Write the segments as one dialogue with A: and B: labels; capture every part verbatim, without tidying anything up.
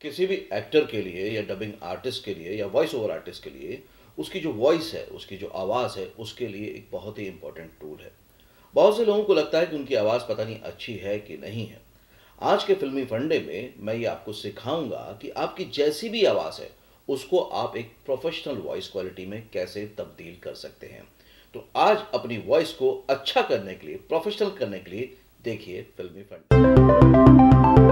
A: किसी भी एक्टर के लिए या डबिंग आर्टिस्ट के लिए या वॉइस ओवर आर्टिस्ट के लिए उसकी जो वॉइस है, उसकी जो आवाज़ है, उसके लिए एक बहुत ही इंपॉर्टेंट टूल है। बहुत से लोगों को लगता है कि उनकी आवाज़ पता नहीं अच्छी है कि नहीं है। आज के फिल्मी फंडे में मैं ये आपको सिखाऊंगा कि आपकी जैसी भी आवाज़ है, उसको आप एक प्रोफेशनल वॉइस क्वालिटी में कैसे तब्दील कर सकते हैं। तो आज अपनी वॉइस को अच्छा करने के लिए, प्रोफेशनल करने के लिए देखिए फिल्मी फंडे।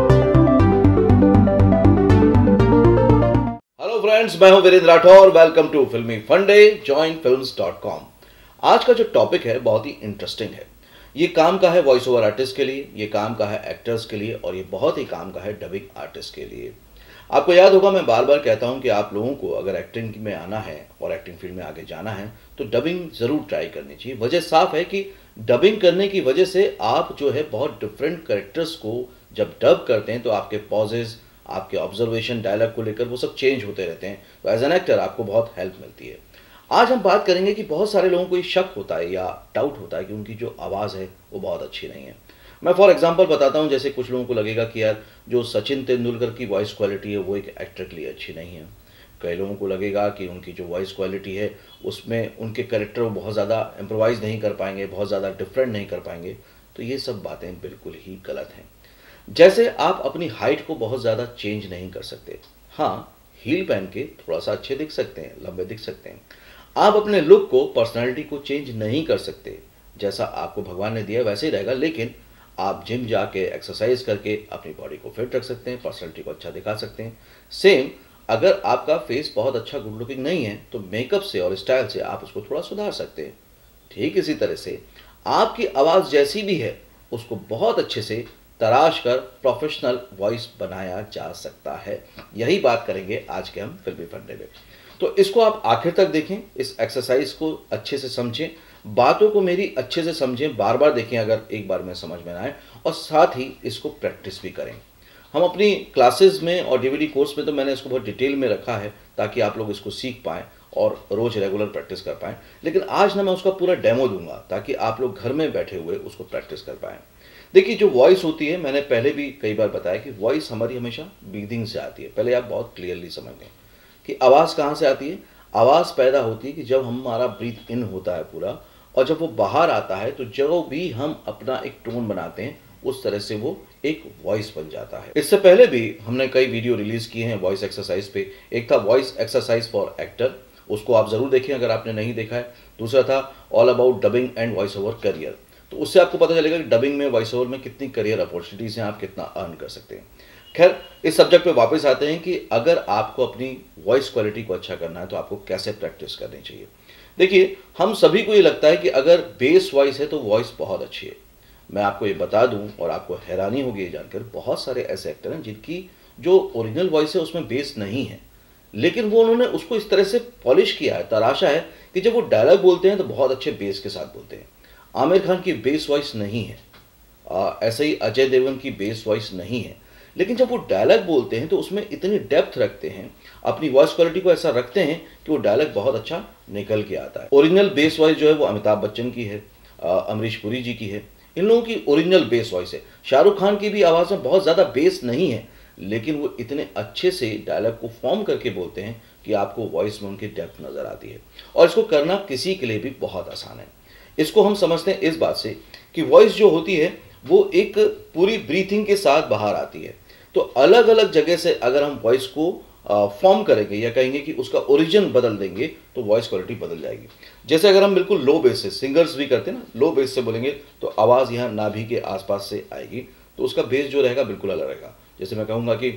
A: हेलो फ्रेंड्स, मैं हूं वीरेंद्र राठौर। वेलकम टू फिल्मी फंडे, जॉइन फिल्म्स डॉट कॉम। आज का जो टॉपिक है बहुत ही इंटरेस्टिंग है। ये काम का है वॉइस ओवर आर्टिस्ट के लिए, ये काम का है एक्टर्स के लिए और ये बहुत ही काम का है डबिंग आर्टिस्ट के लिए। आपको याद होगा, मैं बार बार कहता हूं कि आप लोगों को अगर एक्टिंग में आना है और एक्टिंग फील्ड में आगे जाना है तो डबिंग ज़रूर ट्राई करनी चाहिए। वजह साफ है कि डबिंग करने की वजह से आप जो है बहुत डिफरेंट कैरेक्टर्स को जब डब करते हैं तो आपके पॉजेज, आपके ऑब्जर्वेशन, डायलॉग को लेकर वो सब चेंज होते रहते हैं। तो एज एन एक्टर आपको बहुत हेल्प मिलती है। आज हम बात करेंगे कि बहुत सारे लोगों को ये शक होता है या डाउट होता है कि उनकी जो आवाज़ है वो बहुत अच्छी नहीं है। मैं फॉर एग्जांपल बताता हूँ, जैसे कुछ लोगों को लगेगा कि यार जो सचिन तेंदुलकर की वॉइस क्वालिटी है वो एक एक्टर के लिए अच्छी नहीं है। कई लोगों को लगेगा कि उनकी जो वॉइस क्वालिटी है उसमें उनके कैरेक्टर वो बहुत ज़्यादा इम्प्रोवाइज़ नहीं कर पाएंगे, बहुत ज़्यादा डिफरेंट नहीं कर पाएंगे। तो ये सब बातें बिल्कुल ही गलत हैं। जैसे आप अपनी हाइट को बहुत ज़्यादा चेंज नहीं कर सकते। हाँ, हील पहन के थोड़ा सा अच्छे दिख सकते हैं, लंबे दिख सकते हैं। आप अपने लुक को, पर्सनालिटी को चेंज नहीं कर सकते। जैसा आपको भगवान ने दिया वैसे ही रहेगा, लेकिन आप जिम जाके एक्सरसाइज करके अपनी बॉडी को फिट रख सकते हैं, पर्सनालिटी को अच्छा दिखा सकते हैं। सेम, अगर आपका फेस बहुत अच्छा गुड लुकिंग नहीं है तो मेकअप से और स्टाइल से आप उसको थोड़ा सुधार सकते हैं। ठीक इसी तरह से आपकी आवाज़ जैसी भी है उसको बहुत अच्छे से तराश कर प्रोफेशनल वॉइस बनाया जा सकता है। यही बात करेंगे आज के हम फिल्मी फंडे में। तो इसको आप आखिर तक देखें, इस एक्सरसाइज को अच्छे से समझें, बातों को मेरी अच्छे से समझें, बार बार देखें अगर एक बार में समझ में ना आए, और साथ ही इसको प्रैक्टिस भी करें। हम अपनी क्लासेस में और डीवीडी कोर्स में तो मैंने इसको बहुत डिटेल में रखा है ताकि आप लोग इसको सीख पाएँ और रोज़ रेगुलर प्रैक्टिस कर पाएँ। लेकिन आज ना मैं उसका पूरा डेमो दूंगा ताकि आप लोग घर में बैठे हुए उसको प्रैक्टिस कर पाएँ। देखिए, जो वॉइस होती है, मैंने पहले भी कई बार बताया कि वॉइस हमारी हमेशा ब्रीदिंग से आती है। पहले आप बहुत क्लियरली समझ लें कि आवाज़ कहाँ से आती है। आवाज़ पैदा होती है कि जब हमारा ब्रीथ इन होता है पूरा, और जब वो बाहर आता है तो जो भी हम अपना एक टोन बनाते हैं उस तरह से वो एक वॉइस बन जाता है। इससे पहले भी हमने कई वीडियो रिलीज़ किए हैं वॉइस एक्सरसाइज पे। एक था वॉइस एक्सरसाइज फॉर एक्टर, उसको आप ज़रूर देखें अगर आपने नहीं देखा है। दूसरा था all about dubbing and voice over career, तो उससे आपको पता चलेगा कि डबिंग में, वॉइस ओवर में कितनी करियर अपॉर्चुनिटीज़ हैं, आप कितना अर्न कर सकते हैं। खैर, इस सब्जेक्ट पे वापस आते हैं कि अगर आपको अपनी वॉइस क्वालिटी को अच्छा करना है तो आपको कैसे प्रैक्टिस करनी चाहिए। देखिए, हम सभी को ये लगता है कि अगर बेस वॉइस है तो वॉइस बहुत अच्छी है। मैं आपको ये बता दूं और आपको हैरानी होगी ये जानकर, बहुत सारे ऐसे एक्टर हैं जिनकी जो ओरिजिनल वॉइस है उसमें बेस नहीं है, लेकिन वो उन्होंने उसको इस तरह से पॉलिश किया है, तराशा है कि जब वो डायलॉग बोलते हैं तो बहुत अच्छे बेस के साथ बोलते हैं। आमिर खान की बेस वॉइस नहीं है, आ, ऐसे ही अजय देवगन की बेस वॉइस नहीं है, लेकिन जब वो डायलॉग बोलते हैं तो उसमें इतनी डेप्थ रखते हैं, अपनी वॉइस क्वालिटी को ऐसा रखते हैं कि वो डायलॉग बहुत अच्छा निकल के आता है। ओरिजिनल बेस वॉइस जो है वो अमिताभ बच्चन की है, अमरीश पुरी जी की है। इन लोगों की ओरिजिनल बेस वॉइस है। शाहरुख खान की भी आवाज़ में बहुत ज़्यादा बेस नहीं है, लेकिन वो इतने अच्छे से डायलॉग को फॉर्म करके बोलते हैं कि आपको वॉइस में उनकी डेप्थ नज़र आती है। और इसको करना किसी के लिए भी बहुत आसान है। इसको हम समझते हैं इस बात से कि वॉइस जो होती है वो एक पूरी ब्रीथिंग के साथ बाहर आती है। तो अलग अलग जगह से अगर हम वॉइस को फॉर्म करेंगे या कहेंगे कि उसका ओरिजिन बदल देंगे तो वॉइस क्वालिटी बदल जाएगी। जैसे अगर हम बिल्कुल लो बेस से, सिंगर्स भी करते हैं ना, लो बेस से बोलेंगे तो आवाज़ यहाँ नाभि के आसपास से आएगी, तो उसका बेस जो रहेगा बिल्कुल अलग रहेगा। जैसे मैं कहूँगा कि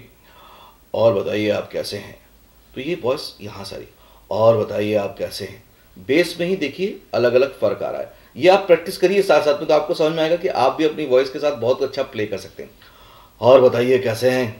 A: और बताइए आप कैसे हैं, तो ये वॉइस यहाँ सारी, और बताइए आप कैसे हैं, बेस में ही देखिए अलग अलग फ़र्क आ रहा है। ये आप प्रैक्टिस करिए साथ साथ में तो आपको समझ में आएगा कि आप भी अपनी वॉइस के साथ बहुत अच्छा प्ले कर सकते हैं। और बताइए कैसे हैं,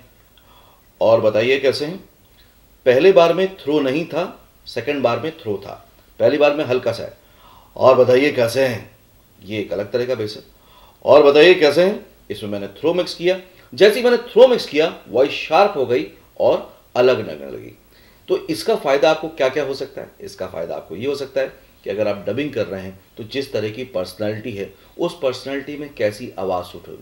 A: और बताइए कैसे हैं। पहले बार में थ्रो नहीं था, सेकंड बार में थ्रो था। पहली बार में हल्का सा है, और बताइए कैसे हैं, ये एक अलग तरह का बेस है। और बताइए कैसे हैं, इसमें मैंने थ्रो मिक्स किया। जैसे ही मैंने थ्रो मिक्स किया वॉइस शार्प हो गई और अलग लगने लगी। तो इसका फ़ायदा आपको क्या क्या हो सकता है? इसका फ़ायदा आपको ये हो सकता है कि अगर आप डबिंग कर रहे हैं तो जिस तरह की पर्सनैलिटी है उस पर्सनैलिटी में कैसी आवाज़ सूट होगी।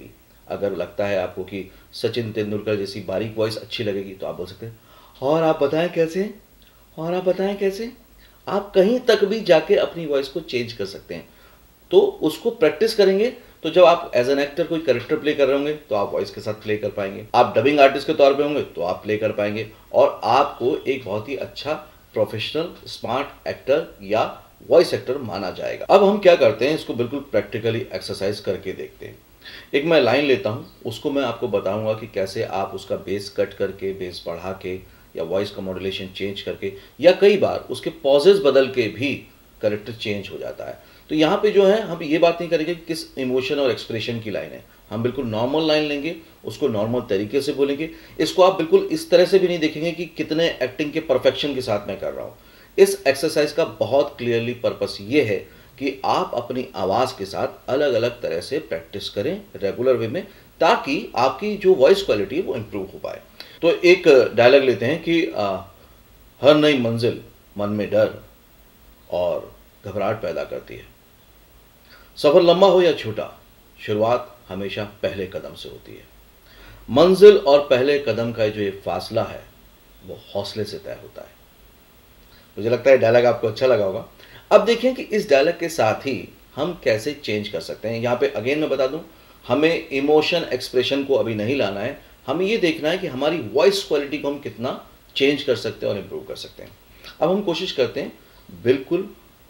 A: अगर लगता है आपको कि सचिन तेंदुलकर जैसी बारीक वॉइस अच्छी लगेगी तो आप बोल सकते हैं, और आप बताएं कैसे, और आप बताएं कैसे। आप कहीं तक भी जाके अपनी वॉइस को चेंज कर सकते हैं। तो उसको प्रैक्टिस करेंगे तो जब आप एज एन एक्टर कोई कैरेक्टर प्ले कर रहे होंगे तो आप वॉइस के साथ प्ले कर पाएंगे। आप डबिंग आर्टिस्ट के तौर पे होंगे तो आप प्ले कर पाएंगे, और आपको एक बहुत ही अच्छा प्रोफेशनल स्मार्ट एक्टर या वॉइस एक्टर माना जाएगा। अब हम क्या करते हैं, इसको बिल्कुल प्रैक्टिकली एक्सरसाइज करके देखते हैं। एक मैं लाइन लेता हूँ, उसको मैं आपको बताऊंगा कि कैसे आप उसका बेस कट करके, बेस बढ़ा के, या वॉइस का मॉड्यूलेशन चेंज करके, या कई बार उसके पॉजेज बदल के भी कैरेक्टर चेंज हो जाता है। तो यहाँ पे जो है हम ये बात नहीं करेंगे कि किस इमोशन और एक्सप्रेशन की लाइन है, हम बिल्कुल नॉर्मल लाइन लेंगे, उसको नॉर्मल तरीके से बोलेंगे। इसको आप बिल्कुल इस तरह से भी नहीं देखेंगे कि कितने एक्टिंग के परफेक्शन के साथ मैं कर रहा हूँ। इस एक्सरसाइज का बहुत क्लियरली पर्पस ये है कि आप अपनी आवाज़ के साथ अलग अलग तरह से प्रैक्टिस करें रेगुलर वे में, ताकि आपकी जो वॉइस क्वालिटी है वो इम्प्रूव हो पाए। तो एक डायलॉग लेते हैं कि आ, हर नई मंजिल मन में डर और घबराहट पैदा करती है। सफ़र लंबा हो या छोटा, शुरुआत हमेशा पहले कदम से होती है। मंजिल और पहले कदम का जो ये फासला है वो हौसले से तय होता है। मुझे लगता है डायलॉग आपको अच्छा लगा होगा। अब देखिए कि इस डायलॉग के साथ ही हम कैसे चेंज कर सकते हैं। यहाँ पे अगेन मैं बता दूं, हमें इमोशन एक्सप्रेशन को अभी नहीं लाना है, हमें ये देखना है कि हमारी वॉइस क्वालिटी को हम कितना चेंज कर सकते हैं और इम्प्रूव कर सकते हैं। अब हम कोशिश करते हैं बिल्कुल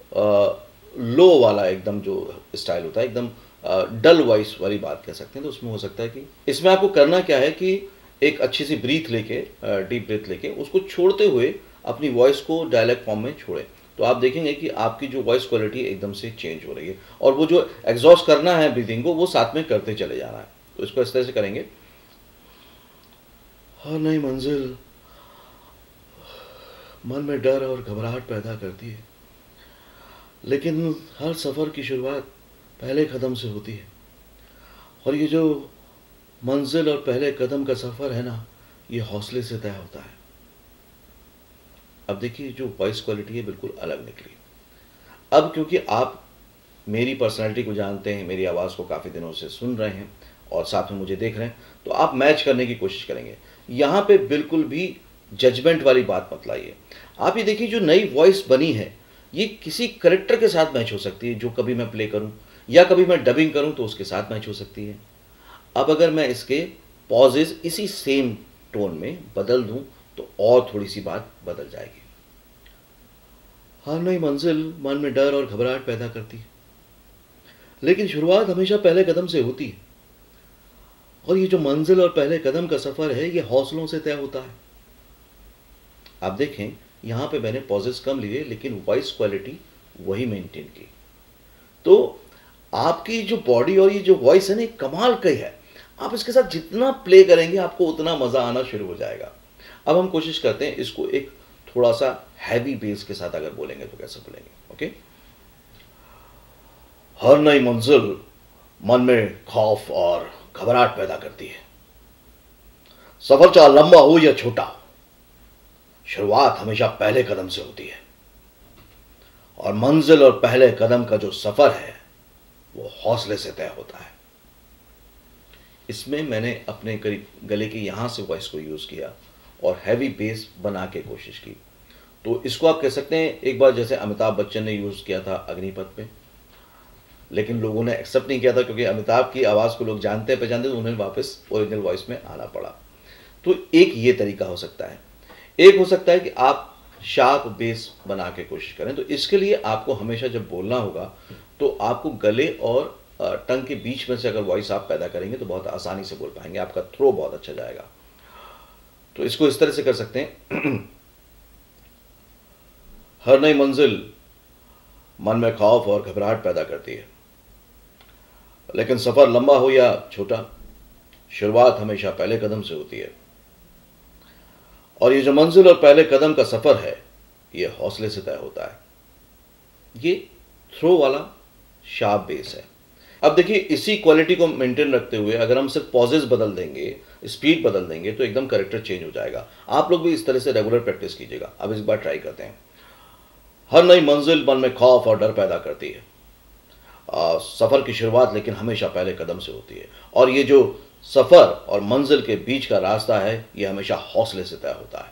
A: लो वाला एकदम जो स्टाइल होता है, एकदम डल वॉइस वाली बात कह सकते हैं। तो उसमें हो सकता है कि इसमें आपको करना क्या है कि एक अच्छी सी ब्रीथ लेके, डीप ब्रीथ लेके, उसको छोड़ते हुए अपनी वॉइस को डायलॉग फॉर्म में छोड़ें। तो आप देखेंगे कि आपकी जो वॉइस क्वालिटी एकदम से चेंज हो रही है, और वो जो एग्जॉस्ट करना है ब्रीदिंग को, वो साथ में करते चले जाना है। तो इसको इस तरह से करेंगे, हर नई मंजिल मन में डर और घबराहट पैदा करती है, लेकिन हर सफ़र की शुरुआत पहले कदम से होती है, और ये जो मंजिल और पहले कदम का सफ़र है ना, ये हौसले से तय होता है। अब देखिए जो वॉइस क्वालिटी है बिल्कुल अलग निकली। अब क्योंकि आप मेरी पर्सनैलिटी को जानते हैं, मेरी आवाज़ को काफ़ी दिनों से सुन रहे हैं और साथ में मुझे देख रहे हैं, तो आप मैच करने की कोशिश करेंगे। यहाँ पे बिल्कुल भी जजमेंट वाली बात मत लाइए। आप ये देखिए जो नई वॉइस बनी है ये किसी करेक्टर के साथ मैच हो सकती है, जो कभी मैं प्ले करूँ या कभी मैं डबिंग करूँ तो उसके साथ मैच हो सकती है। अब अगर मैं इसके पॉजेज इसी सेम टोन में बदल दूं तो और थोड़ी सी बात बदल जाएगी। हर नई मंजिल मन में डर और घबराहट पैदा करती है, लेकिन शुरुआत हमेशा पहले कदम से होती है, और ये जो मंजिल और पहले कदम का सफर है ये हौसलों से तय होता है। आप देखें यहां पे मैंने पॉजेस कम लिए लेकिन वॉइस क्वालिटी वही मेंटेन की। तो आपकी जो बॉडी और ये जो वॉइस है ना, कमाल का ही है। आप इसके साथ जितना प्ले करेंगे आपको उतना मजा आना शुरू हो जाएगा। अब हम कोशिश करते हैं इसको एक थोड़ा सा हैवी बेस के साथ अगर बोलेंगे तो कैसे बोलेंगे। ओके, हर नई मंजिल मन में खौफ और घबराहट पैदा करती है। सफर चाहे लंबा हो या छोटा, शुरुआत हमेशा पहले कदम से होती है, और मंजिल और पहले कदम का जो सफर है वो हौसले से तय होता है। इसमें मैंने अपने करीब गले के यहां से वॉइस को यूज किया और हैवी बेस बना के कोशिश की। तो इसको आप कह सकते हैं एक बार जैसे अमिताभ बच्चन ने यूज किया था अग्निपथ पे, लेकिन लोगों ने एक्सेप्ट नहीं किया था क्योंकि अमिताभ की आवाज को लोग जानते पहचानते, तो उन्हें वापस ओरिजिनल वॉइस में आना पड़ा। तो एक ये तरीका हो सकता है। एक हो सकता है कि आप शार्प बेस बना के कोशिश करें। तो इसके लिए आपको हमेशा जब बोलना होगा तो आपको गले और टंग के बीच में से अगर वॉइस आप पैदा करेंगे तो बहुत आसानी से बोल पाएंगे, आपका थ्रो बहुत अच्छा जाएगा। तो इसको इस तरह से कर सकते हैं, हर नई मंजिल मन में खौफ और घबराहट पैदा करती है, लेकिन सफर लंबा हो या छोटा, शुरुआत हमेशा पहले कदम से होती है, और ये जो मंजिल और पहले कदम का सफर है ये हौसले से तय होता है। ये थ्रो वाला शार्प बेस है। अब देखिए इसी क्वालिटी को मेंटेन रखते हुए अगर हम सिर्फ पॉजेज बदल देंगे, स्पीड बदल देंगे, तो एकदम कैरेक्टर चेंज हो जाएगा। आप लोग भी इस तरह से रेगुलर प्रैक्टिस कीजिएगा। अब इस बार ट्राई करते हैं, हर नई मंजिल मन में खौफ और डर पैदा करती है, आ, सफ़र की शुरुआत लेकिन हमेशा पहले कदम से होती है, और ये जो सफ़र और मंजिल के बीच का रास्ता है ये हमेशा हौसले से तय होता है।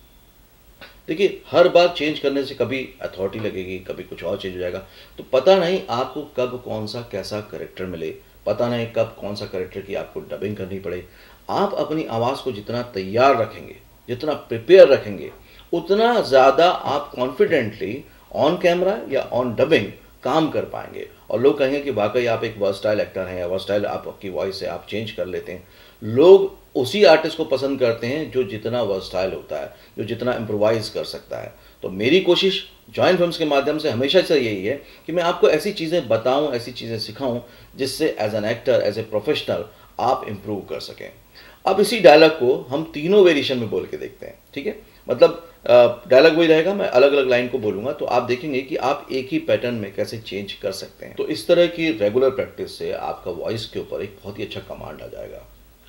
A: देखिए, हर बार चेंज करने से कभी अथॉरिटी लगेगी, कभी कुछ और चेंज हो जाएगा, तो पता नहीं आपको कब कौन सा कैसा कैरेक्टर मिले, पता नहीं कब कौन सा कैरेक्टर की आपको डबिंग करनी पड़े। आप अपनी आवाज़ को जितना तैयार रखेंगे, जितना प्रिपेयर रखेंगे, उतना ज़्यादा आप कॉन्फिडेंटली ऑन कैमरा या ऑन डबिंग काम कर पाएंगे, और लोग कहेंगे कि वाकई आप एक वर्सटाइल एक्टर हैं, या वर्सटाइल आपकी वॉइस है, आप चेंज कर लेते हैं। लोग उसी आर्टिस्ट को पसंद करते हैं जो जितना वर्सटाइल होता है, जो जितना इम्प्रोवाइज कर सकता है। तो मेरी कोशिश जॉइन फिल्म्स के माध्यम से हमेशा से यही है कि मैं आपको ऐसी चीज़ें बताऊं, ऐसी चीज़ें सिखाऊं जिससे as an actor, as a professional आप इम्प्रूव कर सकें। अब इसी डायलॉग को हम तीनों वेरिएशन में बोल के देखते हैं, ठीक है? मतलब डायलॉग वही रहेगा, मैं अलग अलग लाइन को बोलूंगा, तो आप देखेंगे कि आप एक ही पैटर्न में कैसे चेंज कर सकते हैं। तो इस तरह की रेगुलर प्रैक्टिस से आपका वॉइस के ऊपर एक बहुत ही अच्छा कमांड आ जाएगा।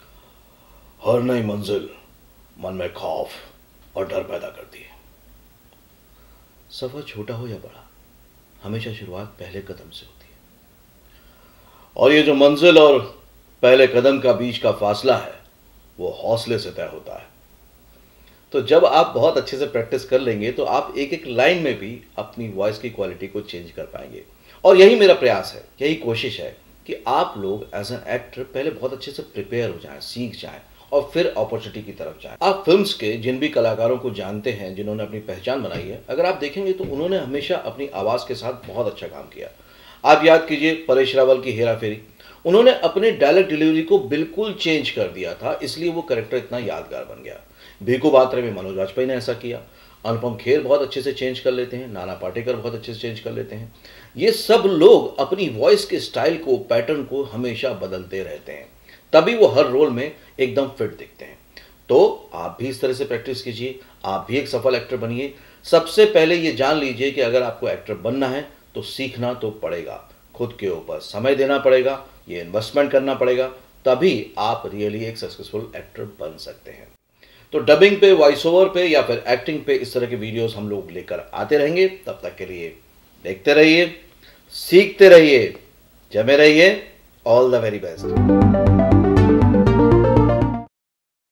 A: हर नई मंजिल मन में खौफ और डर पैदा करती है। सफर छोटा हो या बड़ा, हमेशा शुरुआत पहले कदम से होती है, और ये जो मंजिल और पहले कदम का बीच का फासला है वो हौसले से तय होता है। तो जब आप बहुत अच्छे से प्रैक्टिस कर लेंगे तो आप एक एक लाइन में भी अपनी वॉइस की क्वालिटी को चेंज कर पाएंगे। और यही मेरा प्रयास है, यही कोशिश है कि आप लोग एज एन एक्टर पहले बहुत अच्छे से प्रिपेयर हो जाएं, सीख जाएं, और फिर अपॉर्चुनिटी की तरफ जाएं। आप फिल्म्स के जिन भी कलाकारों को जानते हैं, जिन्होंने अपनी पहचान बनाई है, अगर आप देखेंगे तो उन्होंने हमेशा अपनी आवाज़ के साथ बहुत अच्छा काम किया। आप याद कीजिए परेश रावल की हेरा फेरी, उन्होंने अपने डायलॉग डिलीवरी को बिल्कुल चेंज कर दिया था, इसलिए वो कैरेक्टर इतना यादगार बन गया। भीखू बात्रे में मनोज वाजपेयी ने ऐसा किया। अनुपम खेर बहुत अच्छे से चेंज कर लेते हैं, नाना पाटेकर बहुत अच्छे से चेंज कर लेते हैं। ये सब लोग अपनी वॉइस के स्टाइल को, पैटर्न को हमेशा बदलते रहते हैं, तभी वो हर रोल में एकदम फिट दिखते हैं। तो आप भी इस तरह से प्रैक्टिस कीजिए, आप भी एक सफल एक्टर बनिए। सबसे पहले ये जान लीजिए कि अगर आपको एक्टर बनना है तो सीखना तो पड़ेगा, खुद के ऊपर समय देना पड़ेगा, ये इन्वेस्टमेंट करना पड़ेगा, तभी आप रियली एक सक्सेसफुल एक्टर बन सकते हैं। तो डबिंग पे, वॉइस ओवर पे या फिर एक्टिंग पे इस तरह के वीडियोस हम लोग लेकर आते रहेंगे। तब तक के लिए देखते रहिए, सीखते रहिए, जमे रहिए। All the very best.